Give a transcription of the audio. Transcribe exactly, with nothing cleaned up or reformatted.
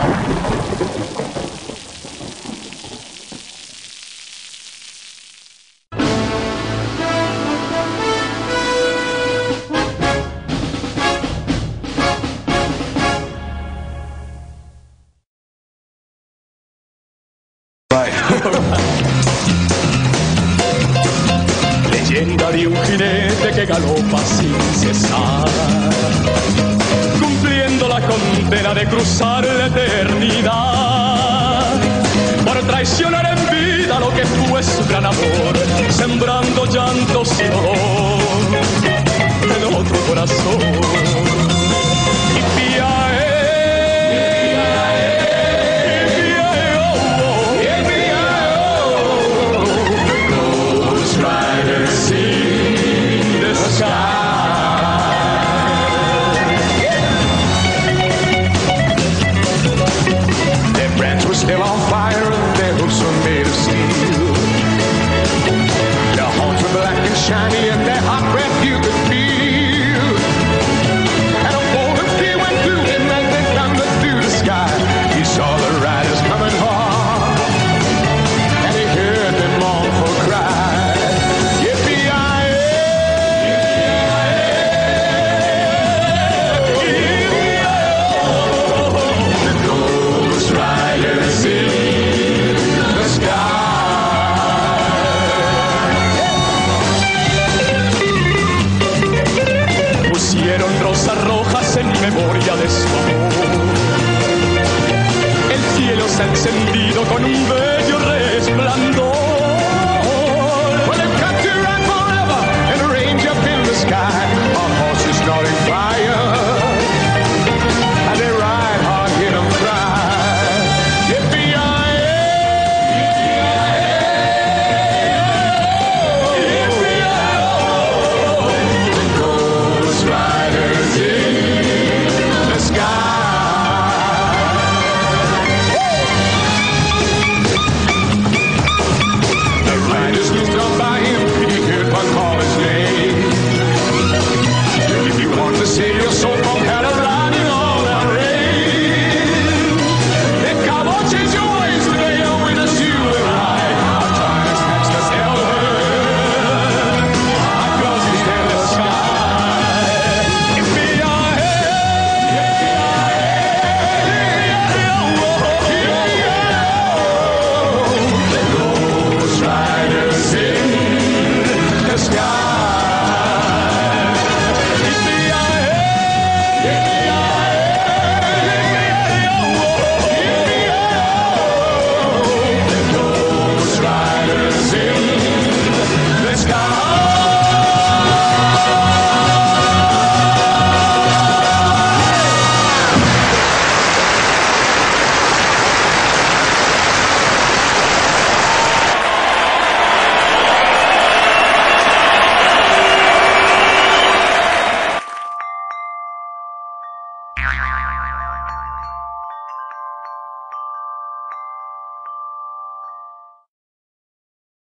Leyenda de un jinete que galopa sin cesar, cumpliendo la condena de cruzar la eternidad, por traicionar en vida lo que fue su gran amor, sembrando llantos y dolor en otro corazón. Still on fire and their hooves were made of steel. Their horns were black and shiny and their hot breath you could feel. And a bolt of fear went through him as they thundered through the sky. He saw the riders coming hard and he heard them mournful cry. Yippee-yi-yi, yippee-yi-yi, the Ghost Riders in the sky. Pusieron rosas rojas en memoria de su amor. El cielo se ha encendido con un bello resplandor.